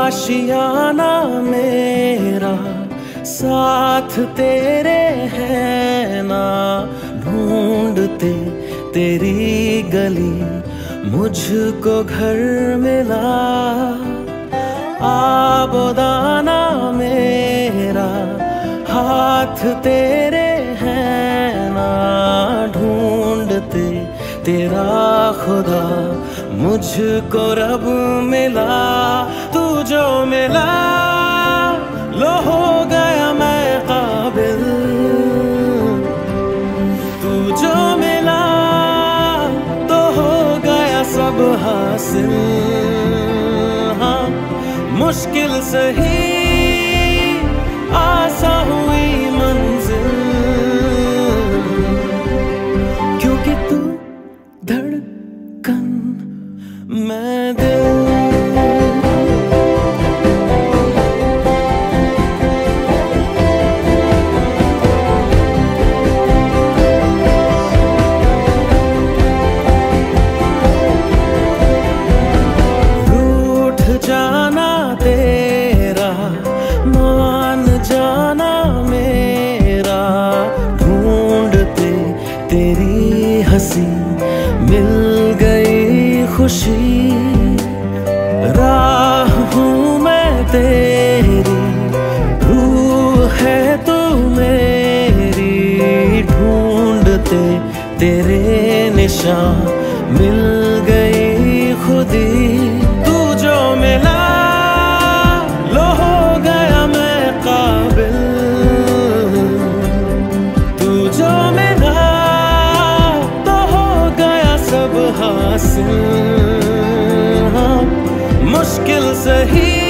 आशियाना मेरा साथ तेरे है ना, ढूंढते तेरी गली मुझको घर मिला। आबोदाना मेरा हाथ तेरे है ना, ढूंढते तेरा खुदा मुझको रब मिला। तू जो मिला लो हो गया मैं काबिल, तू जो मिला तो हो गया सब हासिल। हाँ मुश्किल सही आसा हुई मंजिल, क्योंकि तू धड़कन मैं दिल। रूठ जाना तेरा मान जाना मेरा, ढूंढते तेरी हंसी मिल गई खुशी। राह हूँ मैं तेरी, रूह है तू मेरी, ढूंढते तेरे निशान मिल गई खुदी। तू जो मिला लो हो गया मैं काबिल, तू जो मिला तो हो गया सब हासिल। हाँ मुश्किल सही